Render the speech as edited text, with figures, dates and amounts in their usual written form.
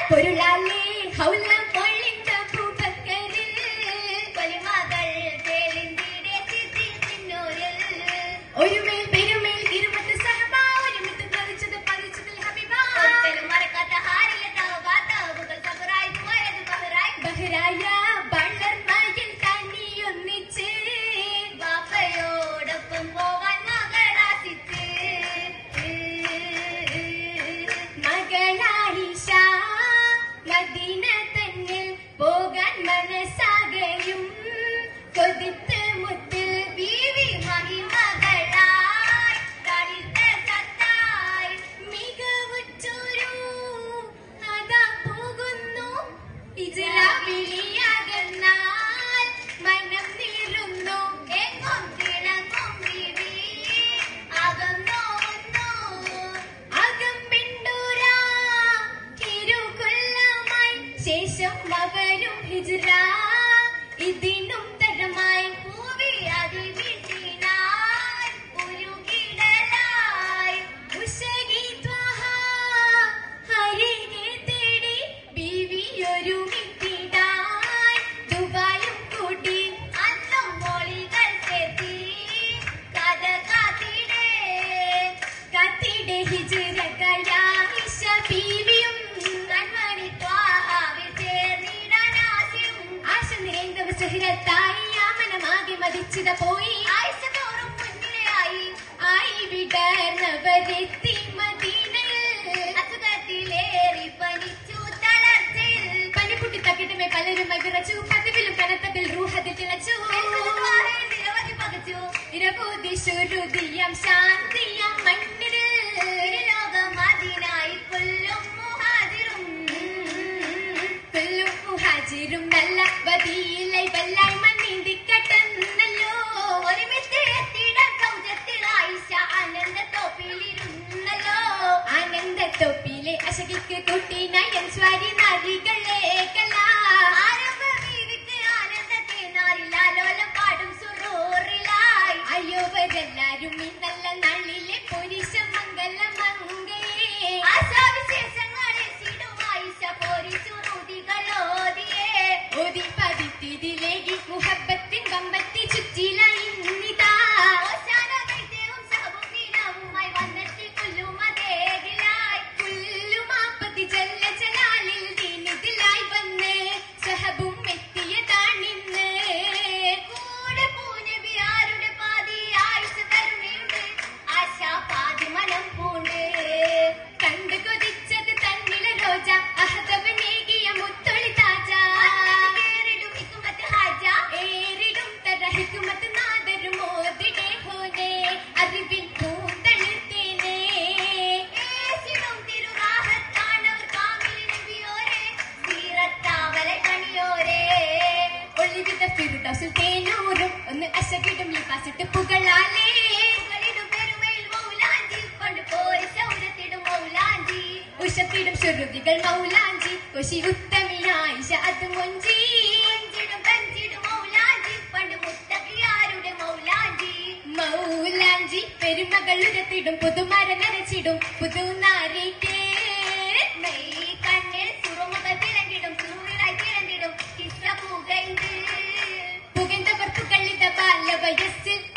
പൊരുളാലേ ഹൗലം കൊള്ളിണ്ട പൂപ്പക്കരിൽ കൊലിമകൾ തേളിന്തിടെ ചിത്തിന്നോരിൽ ഒരുമേൽ പെരുമേൽ ഇരുമത്ത് Sahaba ഒരുമിത്ത് പതിച്ചത് പതിച്ചതിൽ ഹബീബ ഒരിക്കലും മറക്കാത്ത Harriet തൗബ തൗബകൾ സബറായി വരത് ബഹറായി ബഹറായ വളർമയിൽ തനിയൊന്നിച്ച് ബാപ്പയോടൊപ്പം പോകാൻ മകളാസിച്ച് മകളായിഷ മദീന തന്നിൽ പോകാൻ മനസ്സാകയും കൊതിത്ത് മുത്ത് ബീവി മഹിമകളായി തളിത്ത സത്തായി മികവുറ്റൊരു അതാ പോകുന്നു ഹിജ്റ വിളിയകന്നാൽ മനം നീറുന്നു എങ്ങും തിളങ്ങും ബീവി അകന്നോന്നു അകമ്പിണ്ടൂരാ തിരുകൊല്ലമായി ശേഷം അവരും ഹിജ്റ ഇതിനും തരമായി പൂവി അതിൽ വീട്ടിനായി ഉരുകിടലായി ഉശകി ത്വഹ ഹരികെ തേടി ബീവി ഒരുമിത്തിടായി ദുബായും കൂട്ടി അന്നും മോളികൾ ചേർത്തി കഥ കാത്തിടെ ഹിജ്റകളായിഷ ബീവിയും കൺമണി ത്വാഹാവിൽ ചേർന്നിടാൻ ആശയും ആശ നിറൈന്തവ സുഹൃത്തായി യാമനമാകെ മതിച്ചിത പോയി ആയിഷ തോറും മുന്നിലായി ആയി വിടർന്നവരെത്തി മദീനയിൽ അസുഖത്തിലേറി പനിച്ചു തളർച്ചയിൽ പനിപുട്ടി തക്കിട്ടുമേ പലരും വിറച്ചു പതിവിലും കനത്തതിൽ റൂഹതിൽ തിളച്ചു നിരവധി പകച്ചു ഇരബോധി ശുരുതിയം ശാന്തിയം മണ്ണിൽ ലോകം അതിനായി കൊല്ലും മുഹാജിരും നല്ല വതിയിലെ വല്ലായി മണ്ണീന്തിക്കട്ടെന്നല്ലോ ഒരുമിച്ച് എത്തിയിടാൻ സൗജത്തിൽ ആയിഷ ആനന്ദത്തോപ്പിലിരുന്നല്ലോ ആനന്ദത്തോപ്പിലെ അശകിക്ക് കുട്ടി നയൻ സ്വാരി നാരികളേക്കല്ല ആരംഭ ബീവിക്ക് ആനന്ദത്തെ നാരിലാലോലം പാടും സുറൂറിലായി അയ്യോവരെല്ലാരും ഈ നല്ല നാളിലെ പുരുഷ മംഗല മംഗയെ ആശാവിശേഷങ്ങളെ സിടും ആയിഷ പോരിച്ചു റുതികളോതിയേ ഓതി പതിത്തിതിലേകി മുഹബത്തിൻ കമ്പത്തി ചുറ്റിലായി നിന്നിതാ ഓശാന വൈദ്യവും സഹബും നീനവുമായി വന്നെത്തി കുല്ലുമതേകിലായി കുല്ലുമാപ്പതി ജല്ല ജലാലിൽ ദീനിതിലായി വന്ന് സഹബും എത്തിയതാണിന്ന് കൂടെ പൂനബി ആരുടെ പാതി ആയിഷ തരുണിയുണ്ട് ആശാ പാതി മനം പൂണ്ട് കണ്ടു കൊതിച്ചത് തന്നില രോജ അഹദവനേകിയ മുത്തൊളി താജ ഏറിടും ഹിക്മത്ത് ഹാജ ഏറിടും തര ഹിക്മത്ത് നാദരും മോദിടെ ഹോനെ അറിവിൻ പൂന്തളിർത്തേനെ ഏസിടും തിരുറാഹത്താണവർ കാമിലി നബിയോരെ സീറത്താവലെ കണിയോരെ ഒളിവിത ഫിർദൗസിൽ തേനൂരും ഒന്ന് അശകിടും ലിഫാസിട്ട് പുകളാലേ പുകളിടും പെരുമയിൽ മൗലാഞ്ചി കൊണ്ട് പോരി സൗരത്തിടും മൗലാഞ്ചി ഉഷത്തിടും ശുരുതികൾ മൗലാഞ്ചി കൊശി ഉത്തമിയായിഷ അത് മൊഞ്ചി മൊഞ്ചിടും കഞ്ചിടും മൗലാഞ്ചി പണ്ട് മുത്തകിയാരുടെ മൗലാഞ്ചി മൗലാഞ്ചി പെരുമകൾ ഉരത്തിടും പുതുമര നരച്ചിടും പുതുനാരിക്ക് മെയ് കണ്ണിൽ സുറുമുഖ തിരണ്ടിടും സുറുവിലായി തിരണ്ടിടും കിസ്ര പുകൈണ്ട് പുകൈന്തവർ പുകളിത ബാല വയസ്സിൽ